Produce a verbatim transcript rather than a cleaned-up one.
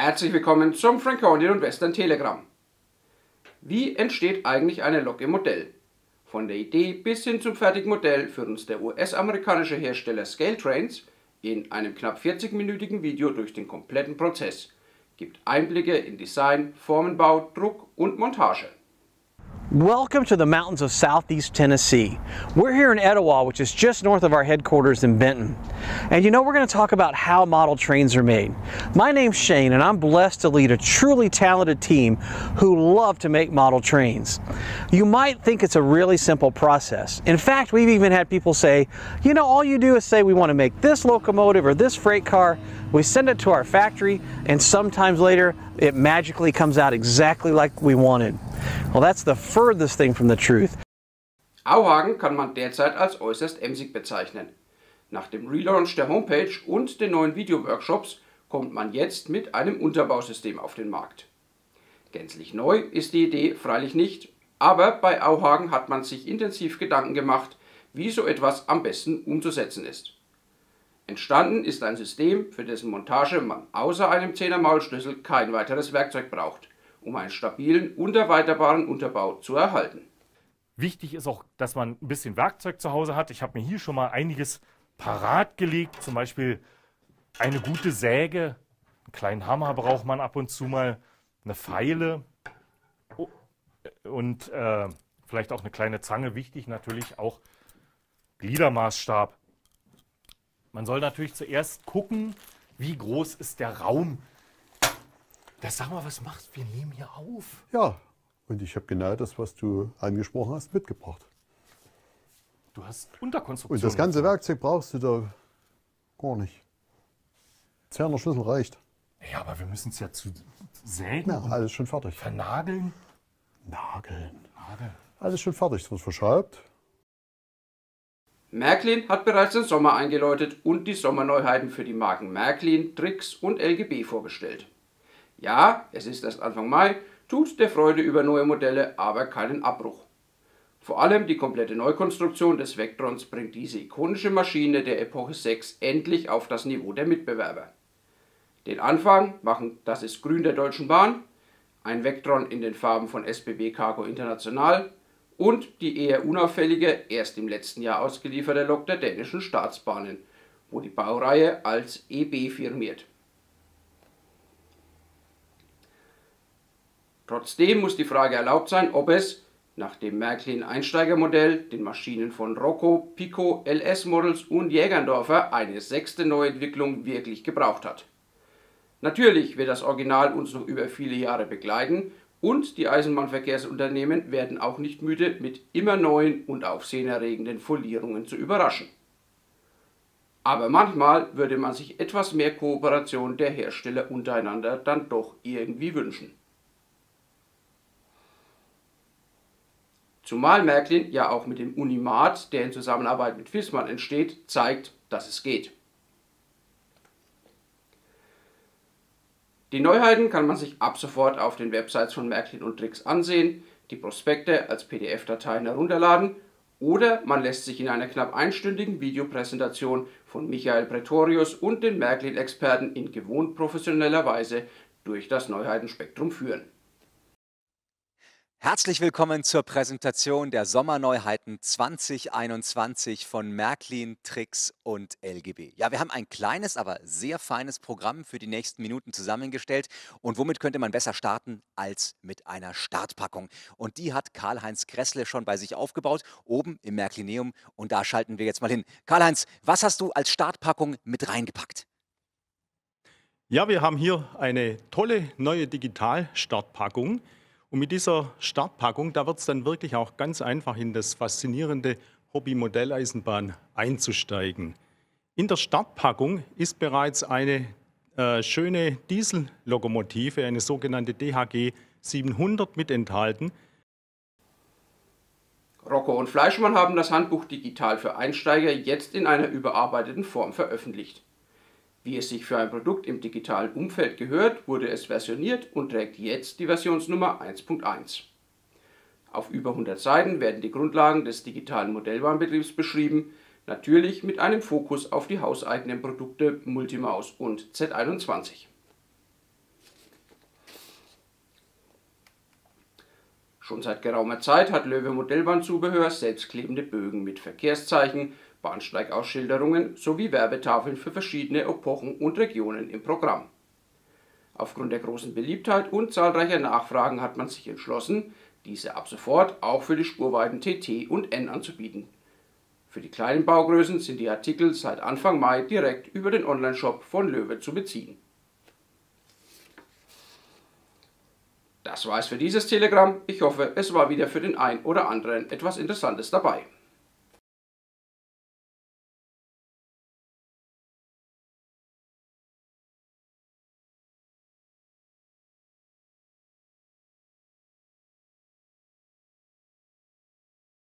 Herzlich willkommen zum Franconian und Western Telegramm. Wie entsteht eigentlich eine Lok im Modell? Von der Idee bis hin zum fertigen Modell führt uns der U S-amerikanische Hersteller Scale Trains in einem knapp vierzig-minütigen Video durch den kompletten Prozess, gibt Einblicke in Design, Formenbau, Druck und Montage. Welcome to the mountains of southeast Tennessee. We're here in Etowah, which is just north of our headquarters in Benton. And you know, we're going to talk about how model trains are made. My name's Shane, and I'm blessed to lead a truly talented team who love to make model trains. You might think it's a really simple process. In fact, we've even had people say, you know, all you do is say we want to make this locomotive or this freight car, we send it to our factory, and sometimes later it magically comes out exactly like we wanted. Well, that's the furthest thing from the truth. Auhagen kann man derzeit als äußerst emsig bezeichnen. Nach dem Relaunch der Homepage und den neuen Video-Workshops kommt man jetzt mit einem Unterbausystem auf den Markt. Gänzlich neu ist die Idee freilich nicht, aber bei Auhagen hat man sich intensiv Gedanken gemacht, wie so etwas am besten umzusetzen ist. Entstanden ist ein System, für dessen Montage man außer einem Zehner-Maulschlüssel kein weiteres Werkzeug braucht, um einen stabilen und erweiterbaren Unterbau zu erhalten. Wichtig ist auch, dass man ein bisschen Werkzeug zu Hause hat. Ich habe mir hier schon mal einiges parat gelegt, zum Beispiel eine gute Säge, einen kleinen Hammer braucht man ab und zu mal, eine Feile und äh, vielleicht auch eine kleine Zange. Wichtig natürlich auch Gliedermaßstab. Man soll natürlich zuerst gucken, wie groß ist der Raum. Das, sag mal, was machst du? Wir nehmen hier auf. Ja, und ich habe genau das, was du angesprochen hast, mitgebracht. Du hast Unterkonstruktion. Und das ganze Werkzeug brauchst du da gar nicht. Zehner Schlüssel reicht. Ja, aber wir müssen es ja zu sägen. Ja, alles schon fertig. Vernageln. Nageln. Nageln. Alles schon fertig. Es wird verschraubt. Märklin hat bereits den Sommer eingeläutet und die Sommerneuheiten für die Marken Märklin, Trix und L G B vorgestellt. Ja, es ist erst Anfang Mai, tut der Freude über neue Modelle aber keinen Abbruch. Vor allem die komplette Neukonstruktion des Vectrons bringt diese ikonische Maschine der Epoche sechs endlich auf das Niveau der Mitbewerber. Den Anfang machen Das ist Grün der Deutschen Bahn, ein Vectron in den Farben von S B B Cargo International und die eher unauffällige, erst im letzten Jahr ausgelieferte Lok der dänischen Staatsbahnen, wo die Baureihe als E B firmiert. Trotzdem muss die Frage erlaubt sein, ob es, nach dem Märklin Einsteigermodell, den Maschinen von Rocco, Pico, L S Models und Jägerndorfer eine sechste Neuentwicklung wirklich gebraucht hat. Natürlich wird das Original uns noch über viele Jahre begleiten und die Eisenbahnverkehrsunternehmen werden auch nicht müde, mit immer neuen und aufsehenerregenden Folierungen zu überraschen. Aber manchmal würde man sich etwas mehr Kooperation der Hersteller untereinander dann doch irgendwie wünschen. Zumal Märklin ja auch mit dem Unimat, der in Zusammenarbeit mit Viessmann entsteht, zeigt, dass es geht. Die Neuheiten kann man sich ab sofort auf den Websites von Märklin und Trix ansehen, die Prospekte als P D F-Dateien herunterladen oder man lässt sich in einer knapp einstündigen Videopräsentation von Michael Pretorius und den Märklin-Experten in gewohnt professioneller Weise durch das Neuheitenspektrum führen. Herzlich willkommen zur Präsentation der Sommerneuheiten zwanzig einundzwanzig von Märklin, Trix und L G B. Ja, wir haben ein kleines, aber sehr feines Programm für die nächsten Minuten zusammengestellt. Und womit könnte man besser starten als mit einer Startpackung? Und die hat Karl-Heinz Kressle schon bei sich aufgebaut, oben im Märklineum. Und da schalten wir jetzt mal hin. Karl-Heinz, was hast du als Startpackung mit reingepackt? Ja, wir haben hier eine tolle neue Digital-Startpackung. Und mit dieser Startpackung, da wird es dann wirklich auch ganz einfach in das faszinierende Hobby Modelleisenbahn einzusteigen. In der Startpackung ist bereits eine äh, schöne Diesellokomotive, eine sogenannte D H G siebenhundert mit enthalten. Rocco und Fleischmann haben das Handbuch Digital für Einsteiger jetzt in einer überarbeiteten Form veröffentlicht. Wie es sich für ein Produkt im digitalen Umfeld gehört, wurde es versioniert und trägt jetzt die Versionsnummer eins Punkt eins. Auf über hundert Seiten werden die Grundlagen des digitalen Modellbahnbetriebs beschrieben, natürlich mit einem Fokus auf die hauseigenen Produkte Multimaus und Z einundzwanzig. Schon seit geraumer Zeit hat Löwe Modellbahnzubehör selbstklebende Bögen mit Verkehrszeichen, Bahnsteigausschilderungen sowie Werbetafeln für verschiedene Epochen und Regionen im Programm. Aufgrund der großen Beliebtheit und zahlreicher Nachfragen hat man sich entschlossen, diese ab sofort auch für die Spurweiten T T und N anzubieten. Für die kleinen Baugrößen sind die Artikel seit Anfang Mai direkt über den Onlineshop von Löwe zu beziehen. Das war es für dieses Telegramm. Ich hoffe, es war wieder für den einen oder anderen etwas Interessantes dabei.